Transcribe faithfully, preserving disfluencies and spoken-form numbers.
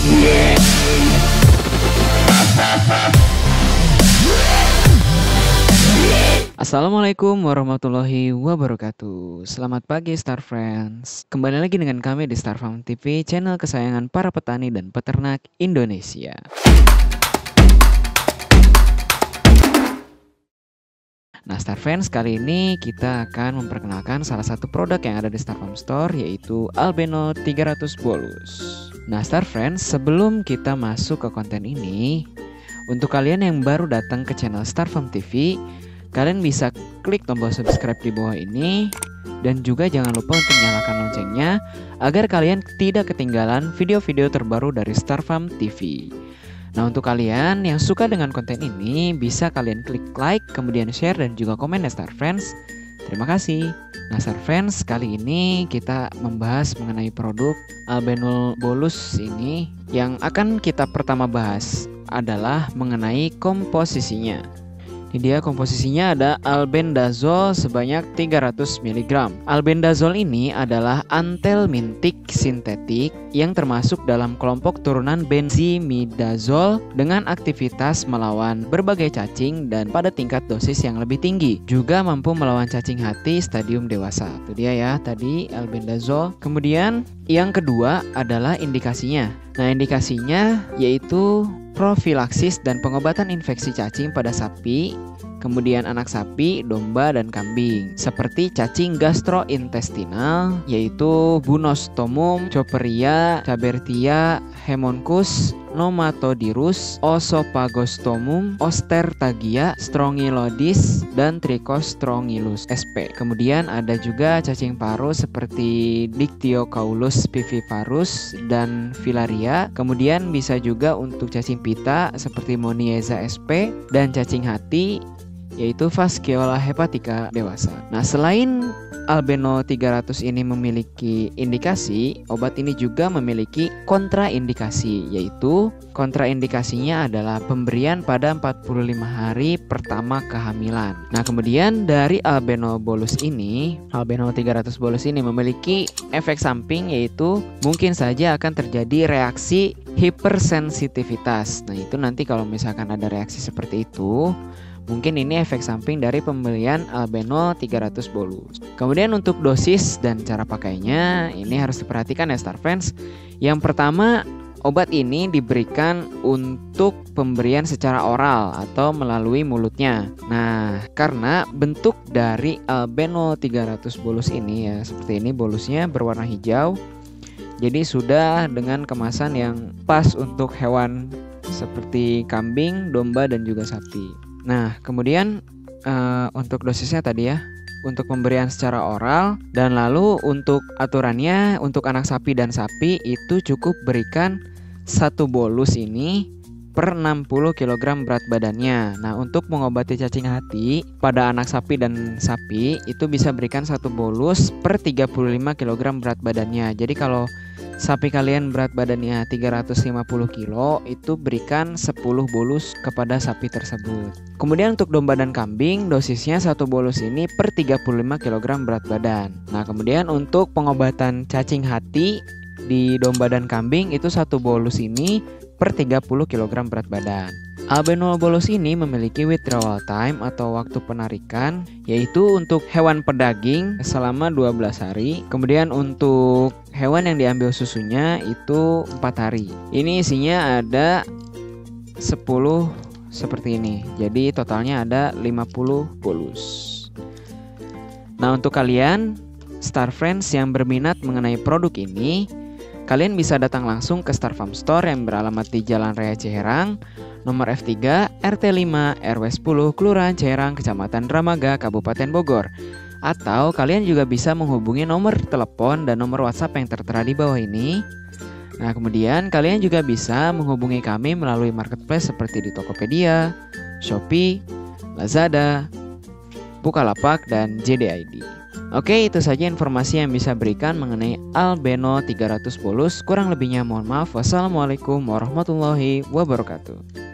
Assalamualaikum warahmatullahi wabarakatuh. Selamat pagi Star Friends. Kembali lagi dengan kami di Star Farm T V, channel kesayangan para petani dan peternak Indonesia. Nah Star Friends, kali ini kita akan memperkenalkan salah satu produk yang ada di Star Farm Store, yaitu Albeno tiga ratus bolus. Nah Star Friends, sebelum kita masuk ke konten ini, untuk kalian yang baru datang ke channel Star Farm T V, kalian bisa klik tombol subscribe di bawah ini, dan juga jangan lupa untuk nyalakan loncengnya agar kalian tidak ketinggalan video-video terbaru dari Star Farm T V. Nah untuk kalian yang suka dengan konten ini, bisa kalian klik like, kemudian share dan juga komen ya Star Friends. Terima kasih. Nah Star Friends, kali ini kita membahas mengenai produk Albeno bolus ini. Yang akan kita pertama bahas adalah mengenai komposisinya. Ini dia komposisinya, ada albendazol sebanyak tiga ratus miligram. Albendazol ini adalah antelmintik sintetik yang termasuk dalam kelompok turunan benzimidazol dengan aktivitas melawan berbagai cacing dan pada tingkat dosis yang lebih tinggi. Juga mampu melawan cacing hati stadium dewasa. Itu dia ya tadi albendazol. Kemudian yang kedua adalah indikasinya. Nah indikasinya yaitu profilaksis dan pengobatan infeksi cacing pada sapi, kemudian anak sapi, domba, dan kambing, seperti cacing gastrointestinal, yaitu Bunostomum, Coperia, Cabertia, Haemonchus, Nomatodirus, Osopagostomum, Ostertagia, Strongyloides, dan Trichostrongylus sp. Kemudian ada juga cacing paru seperti Dictyocaulus viviparus dan Filaria. Kemudian bisa juga untuk cacing pita seperti Monieza sp, dan cacing hati yaitu Fasciola hepatica dewasa. Nah, selain Albeno tiga ratus ini memiliki indikasi, obat ini juga memiliki kontraindikasi, yaitu kontraindikasinya adalah pemberian pada empat puluh lima hari pertama kehamilan. Nah, kemudian dari Albeno bolus ini, Albeno tiga ratus bolus ini memiliki efek samping, yaitu mungkin saja akan terjadi reaksi hipersensitivitas. Nah, itu nanti kalau misalkan ada reaksi seperti itu, mungkin ini efek samping dari pembelian Albeno tiga ratus bolus. Kemudian untuk dosis dan cara pakainya, ini harus diperhatikan ya Star Friends. Yang pertama, obat ini diberikan untuk pemberian secara oral atau melalui mulutnya. Nah, karena bentuk dari Albeno tiga ratus bolus ini ya seperti ini, bolusnya berwarna hijau. Jadi sudah dengan kemasan yang pas untuk hewan seperti kambing, domba, dan juga sapi. Nah, kemudian uh, untuk dosisnya tadi ya, untuk pemberian secara oral, dan lalu untuk aturannya untuk anak sapi dan sapi itu cukup berikan satu bolus ini per enam puluh kilogram berat badannya. Nah, untuk mengobati cacing hati pada anak sapi dan sapi itu bisa berikan satu bolus per tiga puluh lima kilogram berat badannya. Jadi kalau sapi kalian berat badannya tiga ratus lima puluh kilo, itu berikan sepuluh bolus kepada sapi tersebut. Kemudian untuk domba dan kambing, dosisnya satu bolus ini per tiga puluh lima kilogram berat badan. Nah, kemudian untuk pengobatan cacing hati di domba dan kambing itu satu bolus ini per tiga puluh kilogram berat badan. Albeno bolus ini memiliki withdrawal time atau waktu penarikan, yaitu untuk hewan pedaging selama dua belas hari. Kemudian untuk hewan yang diambil susunya itu empat hari. Ini isinya ada sepuluh seperti ini. Jadi totalnya ada lima puluh bolus. Nah, untuk kalian Star Friends yang berminat mengenai produk ini, kalian bisa datang langsung ke Star Farm Store yang beralamat di Jalan Raya Ciherang, nomor F tiga, R T lima, R W sepuluh, Kelurahan Ciherang, Kecamatan Dramaga, Kabupaten Bogor. Atau kalian juga bisa menghubungi nomor telepon dan nomor WhatsApp yang tertera di bawah ini. Nah, kemudian kalian juga bisa menghubungi kami melalui marketplace seperti di Tokopedia, Shopee, Lazada, Bukalapak, dan J D I D. Oke, itu saja informasi yang bisa berikan mengenai Albeno tiga ratus bolus. Kurang lebihnya mohon maaf. Wassalamualaikum warahmatullahi wabarakatuh.